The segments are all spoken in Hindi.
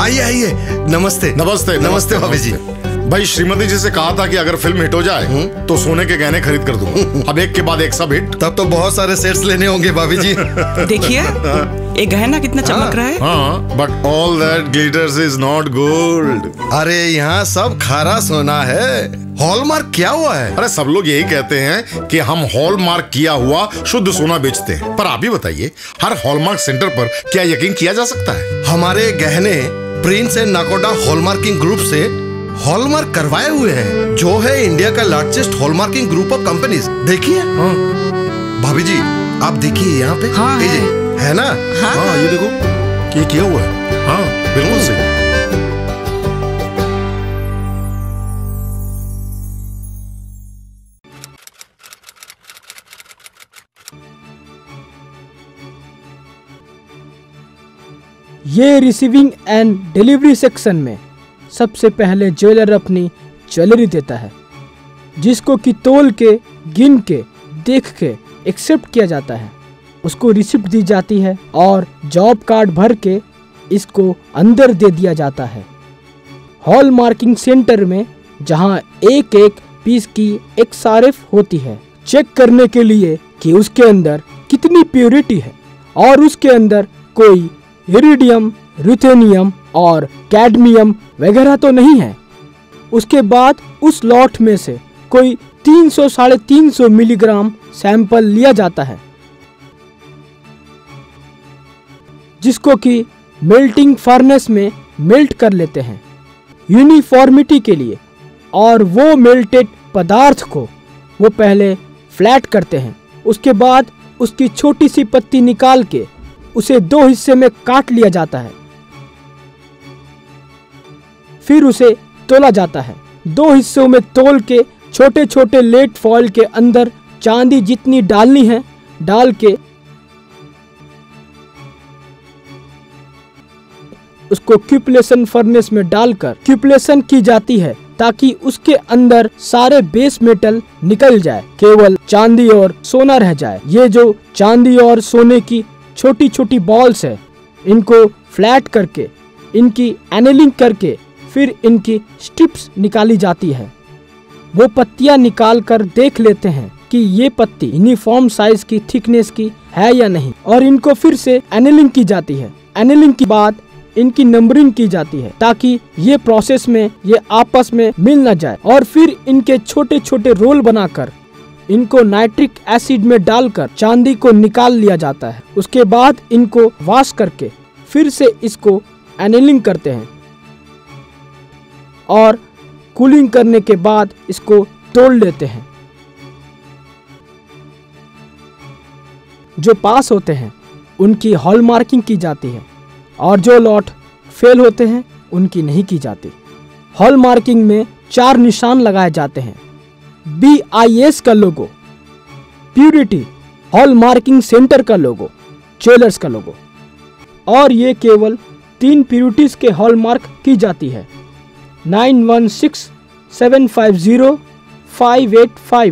आइए आइए। नमस्ते नमस्ते नमस्ते भाभी जी। भाई श्रीमती जी से कहा था कि अगर फिल्म हिट हो जाए तो सोने के गहने खरीद कर दूंगा। अब एक के बाद एक सब हिट। तब तो बहुत सारे सेट्स लेने होंगे भाभी जी। देखिए ये गहना कितना चमक रहा है। हाँ, but all that glitters is not gold. अरे यहाँ सब खारा सोना है। हॉलमार्क क्या हुआ है? अरे सब लोग यही कहते हैं कि हम हॉलमार्क किया हुआ शुद्ध सोना बेचते हैं, पर आप ही बताइए हर हॉलमार्क सेंटर पर क्या यकीन किया जा सकता है? हमारे गहने Prince and Nakota hallmarking group से हॉलमार्क करवाए हुए हैं, जो है इंडिया का largest hallmarking group of companies. देखिए भाभी जी, आप देखिए यहाँ पे। हाँ, है ना? हाँ ये देखो, ये किया हुआ है। हाँ बिल्कुल सही। ये रिसीविंग एंड डिलीवरी सेक्शन में सबसे पहले ज्वेलर अपनी ज्वेलरी देता है, जिसको कि तोल के, गिन के, देख के एक्सेप्ट किया जाता है। उसको रिसिप्ट दी जाती है और जॉब कार्ड भर के इसको अंदर दे दिया जाता है। हॉल मार्किंग सेंटर में जहां एक एक पीस की XRF होती है, चेक करने के लिए कि उसके अंदर कितनी प्योरिटी है और उसके अंदर कोई इरिडियम, रुथेनियम और कैडमियम वगैरह तो नहीं है। उसके बाद उस लॉट में से कोई 300-350 मिलीग्राम सैंपल लिया जाता है, जिसको कि मेल्टिंग फर्नेस में मेल्ट कर लेते हैं यूनिफॉर्मिटी के लिए। और वो मेल्टेड पदार्थ को वो पहले फ्लैट करते हैं। उसके बाद उसकी छोटी सी पत्ती निकाल के उसे 2 हिस्से में काट लिया जाता है। फिर उसे तोला जाता है। 2 हिस्सों में तोल के छोटे छोटे लेट फॉइल के अंदर चांदी जितनी डालनी है डाल के उसको क्यूपलेशन फर्नेस में डालकर क्यूपलेशन की जाती है, ताकि उसके अंदर सारे बेस मेटल निकल जाए, केवल चांदी और सोना रह जाए। ये जो चांदी और सोने की छोटी छोटी बॉल्स है, इनको फ्लैट करके इनकी एनेलिंग करके फिर इनकी स्ट्रिप्स निकाली जाती है। वो पत्तियां निकाल कर देख लेते हैं कि ये पत्ती यूनिफॉर्म साइज की थिकनेस की है या नहीं, और इनको फिर से एनेलिंग की जाती है। एनेलिंग के बाद इनकी नंबरिंग की जाती है, ताकि ये प्रोसेस में ये आपस में मिल न जाए। और फिर इनके छोटे छोटे रोल बनाकर इनको नाइट्रिक एसिड में डालकर चांदी को निकाल लिया जाता है। उसके बाद इनको वॉश करके फिर से इसको एनेलिंग करते हैं और कूलिंग करने के बाद इसको तोड़ लेते हैं। जो पास होते हैं उनकी हॉल मार्किंग की जाती है और जो लॉट फेल होते हैं उनकी नहीं की जाती। हॉल मार्किंग में 4 निशान लगाए जाते हैं। BIS का logo, purity, hallmarking centre का लोगो, ज्वेलर्स का लोगो, और ये केवल 3 प्यूरिटीज के हॉल मार्क की जाती है, 916, 750, 585।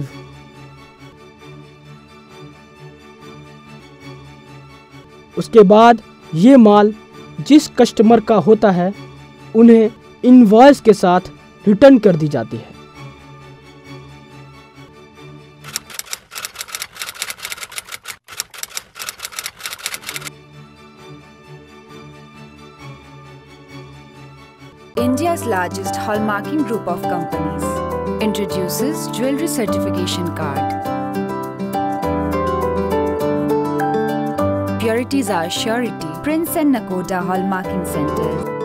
उसके बाद ये माल जिस कस्टमर का होता है उन्हें इनवॉइस के साथ रिटर्न कर दी जाती है। India's largest hallmarking group of companies introduces Jewelry Certification Card. Purities are surety. Prince and Nakoda Hallmarking Center.